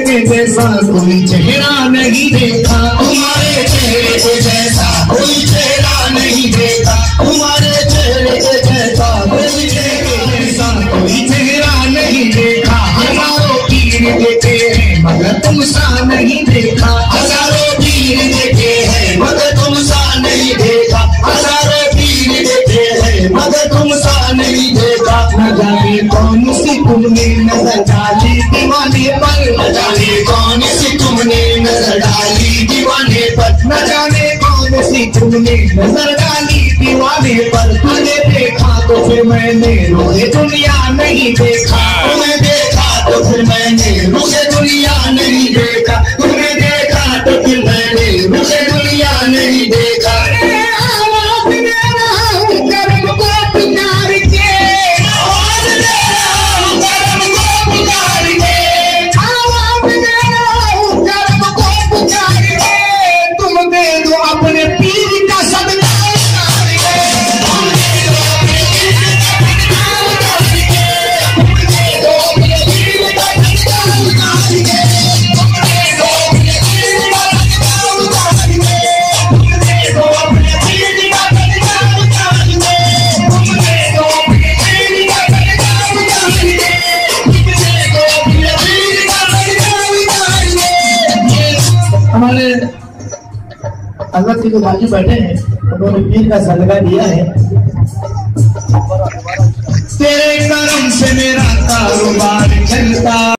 के जैसा कोई चेहरा नहीं देखा, तुम्हारे चेहरे के जैसा कोई चेहरा नहीं देखा, तुम्हारे चेहरे के जैसा कोई चेहरा नहीं देखा। हजारों पीर देखे हैं मगर तुम सा नहीं देखा, हजारों पीर देखे हैं मगर तुम सा नहीं देखा, हजारों पीर देखे हैं मगर तुम सा नहीं देखा। न जाने कौन सी तुमने नजर डाली दीवाने पर, न जाने कौन सी तुमने नजर डाली दीवाने पर, न जाने कौन सी तुमने नजर डाली दीवाने पर। तुझे देखा तो फिर मैंने रोए दुनिया नहीं देखा, तुम्हें देखा तो फिर मैंने रुके दुनिया नहीं देखा, तुम्हें देखा तो फिर मैंने रुके दुनिया नहीं देखा। हमारे अल्लाह के जो बाजू बैठे हैं उन्होंने पीर का सदका दिया है। तेरे करम से मेरा कारोबार चलता